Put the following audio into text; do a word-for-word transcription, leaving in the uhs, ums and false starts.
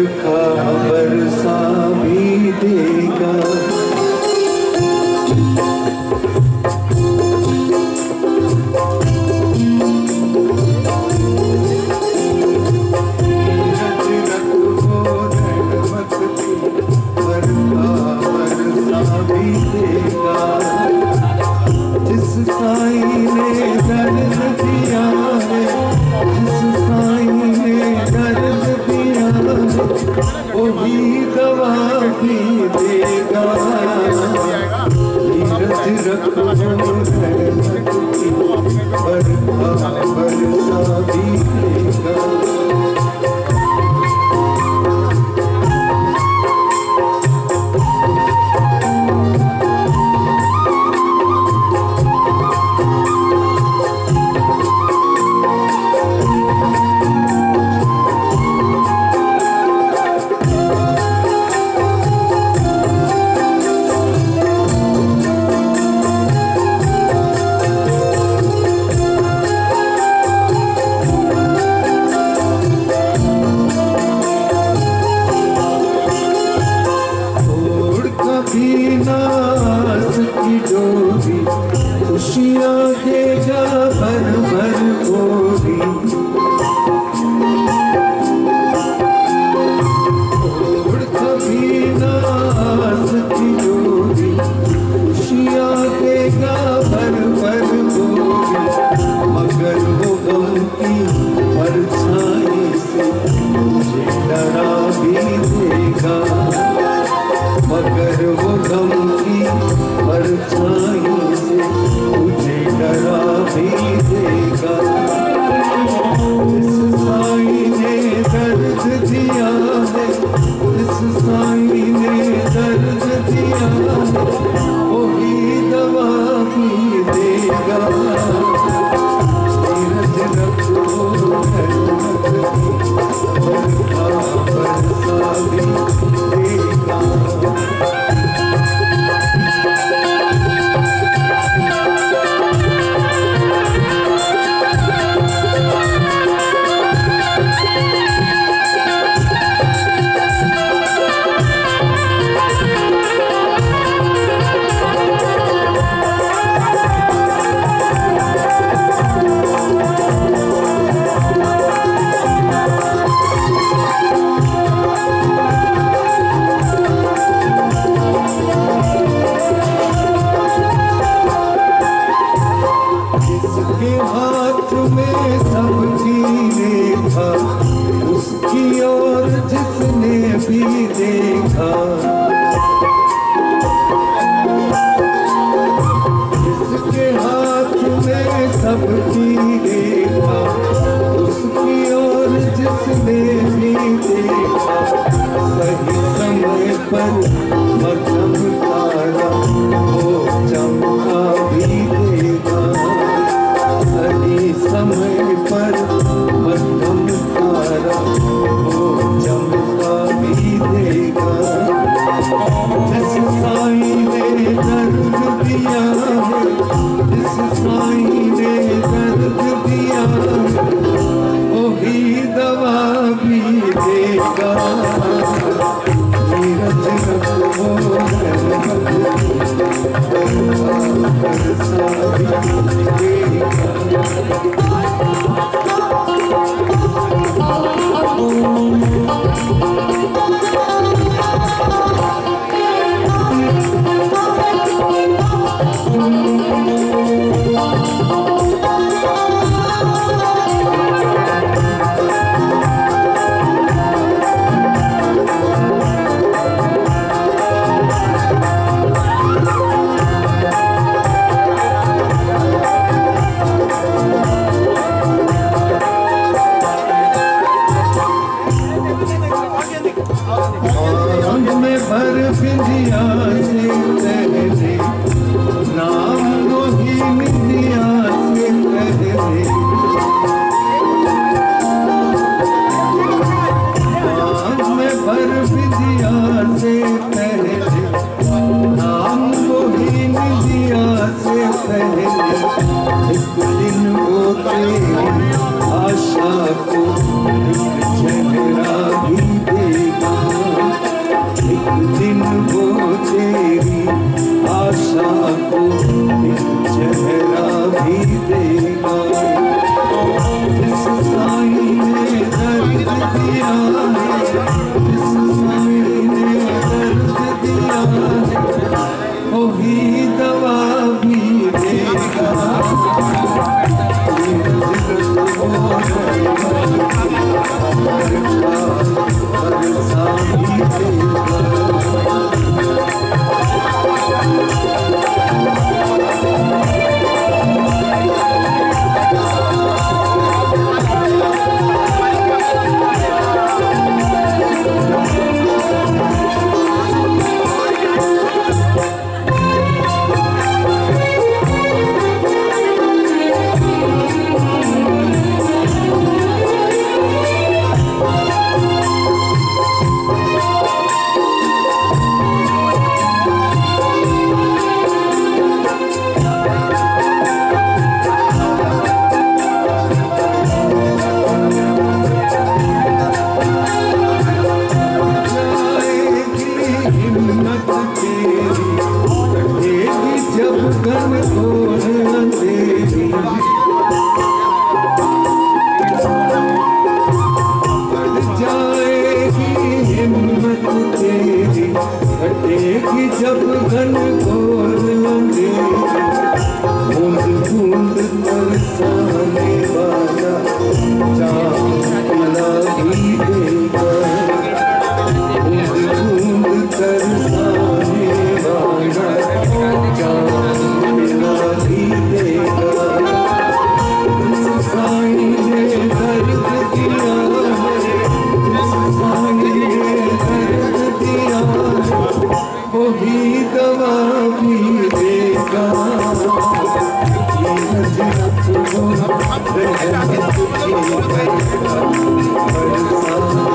बरखा बरसा भी देगा। जिस साईं ने दर्द दिया है, जिस साईं ने दर्द दिया है, वही दवा भी देगा। धीरज रखो रहमत की, बरखा बरसा भी देगा। नास की डोरी खुशियाँ देगा भर भर गोरी। छोड़ कभी नास की डोरी खुशियाँ देगा भर भर गोरी। मगर वो गम की परछाई से मुझे डरा भी देगा। मगर वो गम की परछाई से मुझे डरा भी देगा। जिस साईं ने दर्द दिया है, जिस साईं ने दर्द दिया है, वही दवा भी देगा। धीरज रखो रहमत की, बरखा बरसा भी देगा। हाथ में सबकी रेखा, उसकी ओर जिसने भी देखा। जिसके हाथ में सबकी रेखा, उसकी ओर जिसने भी देखा। सही समय पर मध्यम तारा वो चमका भी देगा। सही समय पर मध्यम तारा वो चमका भी देगा। जिस साईं ने दर्द दिया है, जिस साईं ने दर्द दिया है, वही दवा भी देगा। धीरज रखो रहमत की, बरखा बरसा भी देगा। भर बिंदिया से पहले नाम वही बिंदिया से पहले। नाम में भर बिंदिया से पहले नाम वही बिंदिया से पहले। एक दिन वो तेरी आशा को एक चेहरा भी देगा। एक जब घन घोर अंधेरे बूंद बूंद बरसाने वाला चांद पिला भी देगा, बूंद बूंद बरसाने वाला चांद पिला भी देगा। साईं ने दर्द दिया है, साईं ने दर्द दिया वही दवा भी देगा। ये हजरत वो रहमत की बरसाने